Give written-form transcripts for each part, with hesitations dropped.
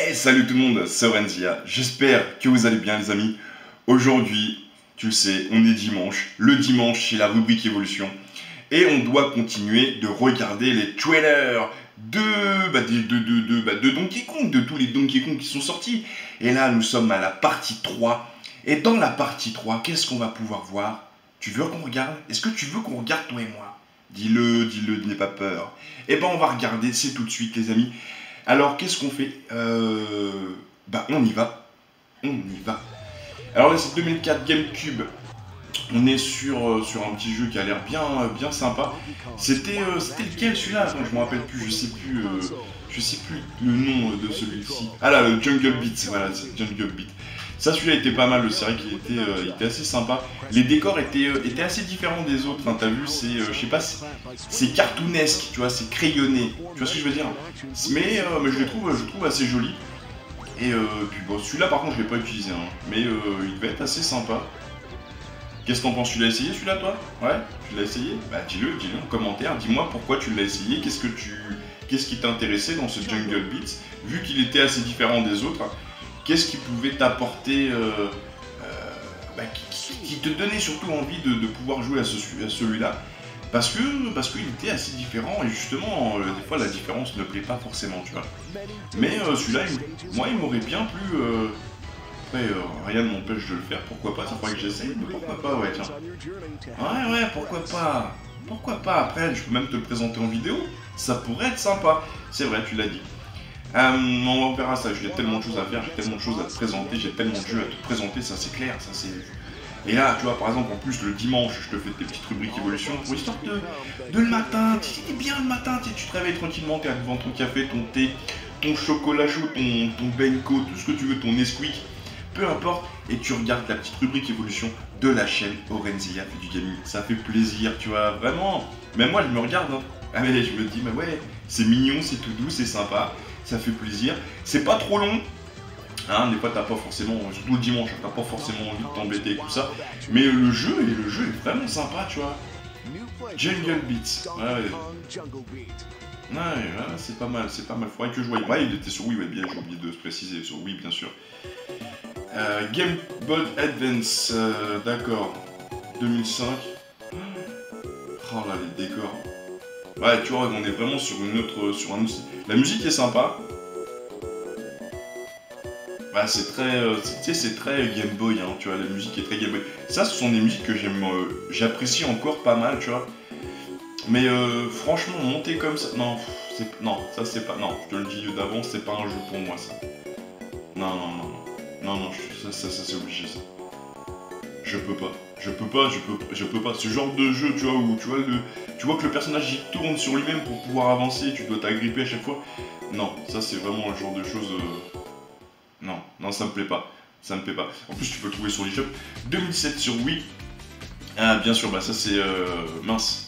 Hey, salut tout le monde, c'est Orenzia. J'espère que vous allez bien les amis. Aujourd'hui, tu le sais, on est dimanche. Le dimanche, c'est la rubrique évolution. Et on doit continuer de regarder les trailers de Donkey Kong, de tous les Donkey Kong qui sont sortis. Et là, nous sommes à la partie 3. Et dans la partie 3, qu'est-ce qu'on va pouvoir voir? Tu veux qu'on regarde? Est-ce que tu veux qu'on regarde toi et moi? Dis-le, n'aie pas peur. Eh ben, on va regarder, c'est tout de suite les amis. Alors, qu'est-ce qu'on fait? On y va. On y va. Alors là, c'est 2004 GameCube. On est sur un petit jeu qui a l'air bien sympa. C'était lequel celui-là? Je me rappelle plus, je sais plus le nom de celui-ci. Ah là, le Jungle Beat, voilà, c'est Jungle Beat. Ça, celui-là était pas mal, c'est vrai qu'il était assez sympa. Les décors étaient assez différents des autres, hein, t'as vu, je sais pas, c'est cartoonesque, tu vois, c'est crayonné, tu vois ce que je veux dire? Mais je le trouve assez joli. Et puis bon, celui-là par contre je l'ai pas utilisé, hein, mais il devait être assez sympa. Qu'est-ce que t'en penses? Tu l'as essayé celui-là toi? Ouais? Tu l'as essayé? Bah dis-le en commentaire, dis-moi pourquoi tu l'as essayé, qu'est-ce qui t'intéressait dans ce Jungle Beat, vu qu'il était assez différent des autres. Qu'est-ce qui pouvait t'apporter, qui te donnait surtout envie de pouvoir jouer à celui-là, parce qu'il était assez différent, et justement, des fois la différence ne plaît pas forcément, tu vois. Mais celui-là, moi il m'aurait bien plu, après rien ne m'empêche de le faire, pourquoi pas, ça faudrait que j'essaye, mais pourquoi pas, ouais tiens. Ouais, pourquoi pas, après je peux même te le présenter en vidéo, ça pourrait être sympa, c'est vrai, tu l'as dit. On verra ça, j'ai tellement de choses à faire, j'ai tellement de choses à te présenter, j'ai tellement de jeux à te présenter, ça c'est clair, ça c'est... Et là, tu vois, par exemple, en plus, le dimanche, je te fais tes petites rubriques évolution, pour histoire de le matin, tu sais, bien le matin, tu te réveilles tranquillement, t'es devant ton café, ton thé, ton chocolat chaud, ton benko, tout ce que tu veux, ton Nesquik, peu importe, et tu regardes la petite rubrique évolution de la chaîne Orenzia fait du gaming. Ça fait plaisir, tu vois, vraiment. Même moi, je me regarde, hein. Ah mais je me dis, mais ouais, c'est mignon, c'est tout doux, c'est sympa. Ça fait plaisir, c'est pas trop long, hein, des fois t'as pas forcément, surtout le dimanche, t'as pas forcément envie de t'embêter et tout ça, mais le jeu est vraiment sympa, tu vois. Jungle Beat, ouais, c'est pas mal, faudrait que je voie. Ouais, il était sur Wii, ouais, bien, j'ai oublié de se préciser, sur Wii, bien sûr. Game Boy Advance, d'accord, 2005. Oh là, les décors. Ouais, tu vois, on est vraiment sur un autre... La musique est sympa. Bah, c'est très... tu sais, c'est très Game Boy, hein, tu vois, la musique est très Game Boy. Ça, ce sont des musiques que j'apprécie encore pas mal, tu vois. Mais franchement, monter comme ça... Non, ça c'est pas... Non, je te le dis d'avance, c'est pas un jeu pour moi, ça. Non, ça c'est obligé, ça. Je peux pas. Ce genre de jeu, tu vois, où tu vois que le personnage il tourne sur lui-même pour pouvoir avancer, tu dois t'agripper à chaque fois. Non, ça c'est vraiment le genre de choses... Non, ça me plaît pas. Ça me plaît pas. En plus, tu peux le trouver sur l'eShop. 2007 sur Wii. Ah, bien sûr, bah ça c'est... mince.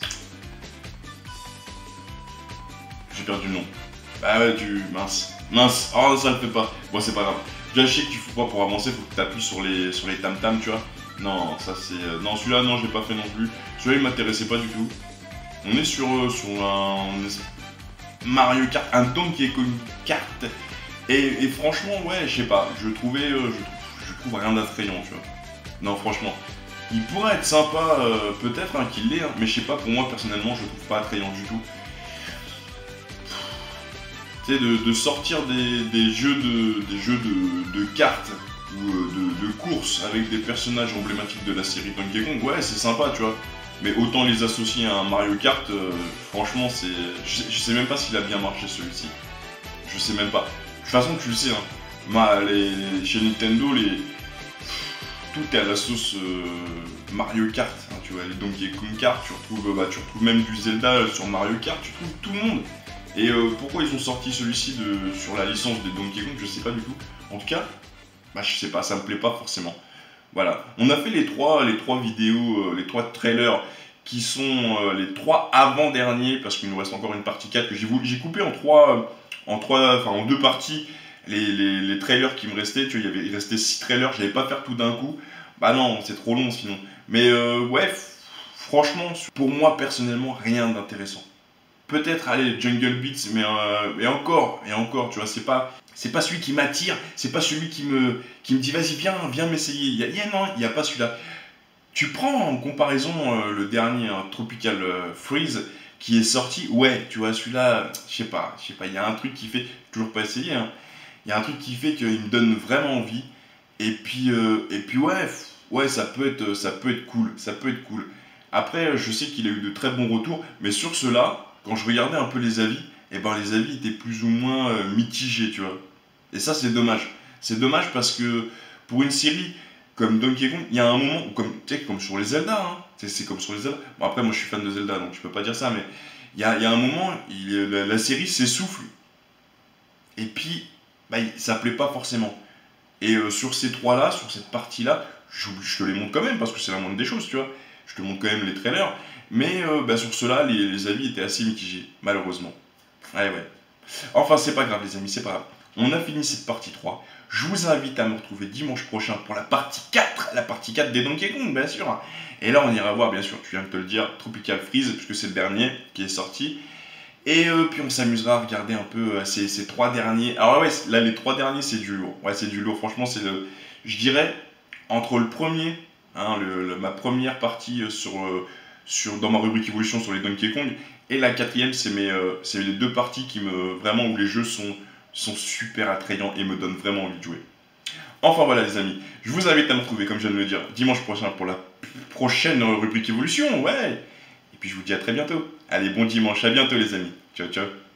J'ai perdu le nom. Ah ouais, Mince. Oh, ça le fait pas. Bon, c'est pas grave. Déjà, je sais qu'il faut pas pour avancer, faut que tu appuies sur les tam-tams, tu vois. Non, ça c'est... Non, celui-là, non, je l'ai pas fait non plus. Celui-là, il m'intéressait pas du tout. On est sur un... Mario Kart, un Donkey Kong Kart. Et franchement, ouais, je sais pas, je trouve rien d'attrayant, tu vois. Non, franchement. Il pourrait être sympa, peut-être qu'il l'est, hein, mais je sais pas, pour moi, personnellement, je le trouve pas attrayant du tout. Tu sais, de sortir des jeux de cartes ou de courses avec des personnages emblématiques de la série Donkey Kong, ouais, c'est sympa, tu vois. Mais autant les associer à un Mario Kart, franchement, c'est... Je sais même pas s'il a bien marché, celui-ci. Je sais même pas. De toute façon, tu le sais, hein, chez Nintendo, tout est à la sauce Mario Kart. Hein, tu vois, les Donkey Kong Kart, tu retrouves même du Zelda sur Mario Kart, tu trouves tout le monde. Et pourquoi ils ont sorti celui-ci sur la licence des Donkey Kong, je sais pas du tout. En tout cas, je sais pas, ça me plaît pas forcément. Voilà, on a fait les trois vidéos, les 3 trailers qui sont les 3 avant-derniers, parce qu'il nous reste encore une partie 4 que j'ai coupé en 2 parties les trailers qui me restaient. Tu vois, il restait 6 trailers, j'allais pas faire tout d'un coup. Bah non, c'est trop long sinon. Mais ouais, franchement, pour moi personnellement, rien d'intéressant. Peut-être aller Jungle Beats, mais et encore, tu vois, c'est pas... C'est pas celui qui m'attire, c'est pas celui qui me dit vas-y viens m'essayer. Non, il n'y a pas celui-là. Tu prends en comparaison le dernier Tropical Freeze qui est sorti, ouais, tu vois, celui-là, je sais pas, il y a un truc qui fait, j'ai toujours pas essayé, hein, il y a un truc qui fait qu'il me donne vraiment envie, et puis ouais, ça peut être cool, ça peut être cool. Après, je sais qu'il a eu de très bons retours, mais sur cela, quand je regardais un peu les avis, et ben les avis étaient plus ou moins mitigés, tu vois. Et ça, c'est dommage. C'est dommage parce que pour une série comme Donkey Kong, il y a un moment, comme, tu sais, comme sur les Zelda, hein, c'est comme sur les Zelda. Bon, après, moi je suis fan de Zelda, donc je peux pas dire ça, mais il y a un moment, la série s'essouffle, et puis bah, ça plaît pas forcément. Et sur ces trois-là, sur cette partie-là, je te les montre quand même, parce que c'est la moindre des choses, tu vois. Je te montre quand même les trailers, mais bah, sur ceux-là, les avis étaient assez mitigés, malheureusement. Ouais. Enfin, c'est pas grave, les amis, c'est pas grave. On a fini cette partie 3. Je vous invite à me retrouver dimanche prochain pour la partie 4 des Donkey Kong, bien sûr. Et là, on ira voir, bien sûr, tu viens de te le dire, Tropical Freeze, puisque c'est le dernier qui est sorti. Et puis on s'amusera à regarder un peu ces trois derniers. Alors ouais, là, les trois derniers, c'est du lourd. Ouais, c'est du lourd, franchement, je dirais, entre le premier, hein, ma première partie dans ma rubrique évolution sur les Donkey Kong, et la quatrième, c'est les deux parties vraiment où les jeux sont super attrayants et me donnent vraiment envie de jouer. Enfin voilà les amis, je vous invite à me retrouver, comme je viens de le dire, dimanche prochain pour la prochaine rubrique évolution, ouais. Et puis je vous dis à très bientôt. Allez, bon dimanche, à bientôt les amis. Ciao ciao.